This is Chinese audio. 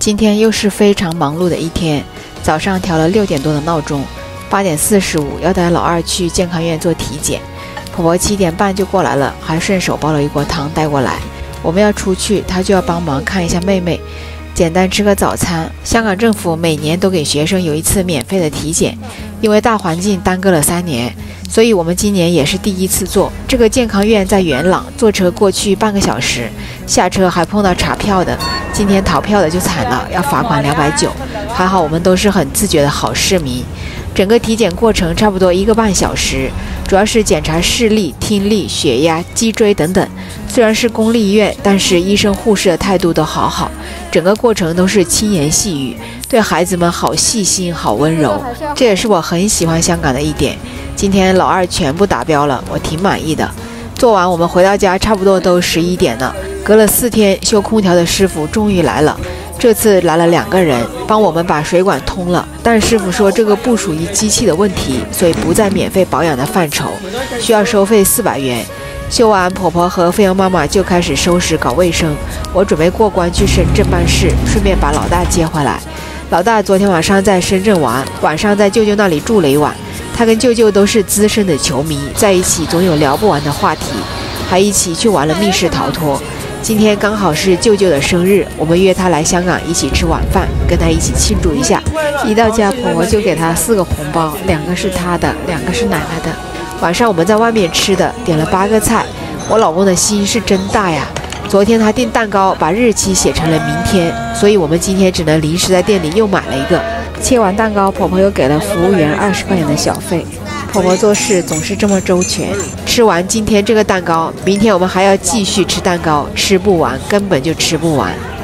今天又是非常忙碌的一天，早上调了6点多的闹钟，8点45要带老二去健康院做体检。婆婆7点半就过来了，还顺手煲了一锅汤带过来。我们要出去，她就要帮忙看一下妹妹，简单吃个早餐。香港政府每年都给学生有一次免费的体检，因为大环境耽搁了3年，所以我们今年也是第一次做。这个健康院在元朗，坐车过去半个小时，下车还碰到查票的。今天逃票的就惨了，要罚款290，还好我们都是很自觉的好市民。整个体检过程差不多1个半小时，主要是检查视力、听力、血压、脊椎等等。虽然是公立医院，但是医生护士的态度都好好，整个过程都是轻言细语，对孩子们好细心好温柔，这也是我很喜欢香港的一点。今天老二全部达标了，我挺满意的。做完我们回到家差不多都11点了，隔了4天修空调的师傅终于来了，这次来了2个人帮我们把水管通了，但师傅说这个不属于机器的问题，所以不在免费保养的范畴，需要收费400元。修完，婆婆和菲佣妈妈就开始收拾搞卫生，我准备过关去深圳办事，顺便把老大接回来。老大昨天晚上在深圳玩，晚上在舅舅那里住了一晚。他跟舅舅都是资深的球迷，在一起总有聊不完的话题，还一起去玩了密室逃脱。今天刚好是舅舅的生日，我们约他来香港一起吃晚饭，跟他一起庆祝一下。一到家，婆婆就给他4个红包，2个是他的，2个是奶奶的。晚上我们在外面吃的，点了8个菜。我老公的心是真大呀！昨天他订蛋糕，把日期写成了明天，所以我们今天只能临时在店里又买了一个。切完蛋糕，婆婆又给了服务员20块钱的小费。婆婆做事总是这么周全。吃完今天这个蛋糕，明天我们还要继续吃蛋糕，吃不完，根本就吃不完。